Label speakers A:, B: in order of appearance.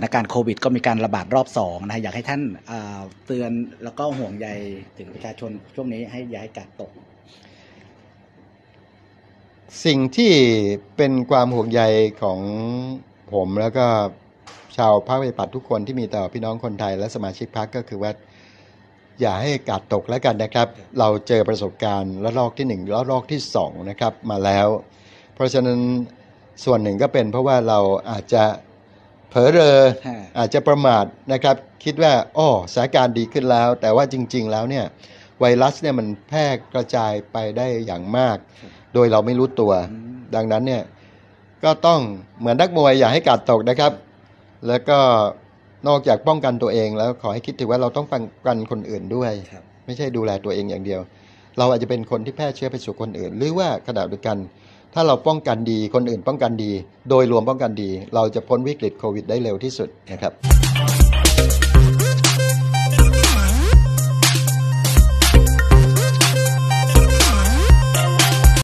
A: านการณ์โควิดก็มีการระบาดรอบ2นะอยากให้ท่านเตือนแล้วก็ห่วงใยถึงประชาชนช่วงนี้ให้อย่าให้กาดตก
B: สิ่งที่เป็นความห่วงใยของผมแล้วก็ชาวพรรคประชาธิปัตย์ทุกคนที่มีต่อพี่น้องคนไทยและสมาชิกพรรคก็คือว่าอย่าให้กาดตกแล้วกันนะครับเราเจอประสบการณ์ระลอกที่1ระลอกที่2นะครับมาแล้วเพราะฉะนั้นส่วนหนึ่งก็เป็นเพราะว่าเราอาจจะเผลอเรออาจจะประมาทนะครับคิดว่าสถานการณ์ดีขึ้นแล้วแต่ว่าจริงๆแล้วเนี่ยไวรัสเนี่ยมันแพร่กระจายไปได้อย่างมากโดยเราไม่รู้ตัวดังนั้นเนี่ยก็ต้องเหมือนนักมวยอย่าให้กาดตกนะครับแล้วก็นอกจากป้องกันตัวเองแล้วขอให้คิดถึงว่าเราต้องป้องกันคนอื่นด้วยไม่ใช่ดูแลตัวเองอย่างเดียวเราอาจจะเป็นคนที่แพร่เชื้อไปสู่คนอื่นหรือว่าขณะเดียวกันถ้าเราป้องกันดีคนอื่นป้องกันดีโดยรวมป้องกันดีเราจะพ้นวิกฤตโควิดได้เร็วที่สุดนะครับ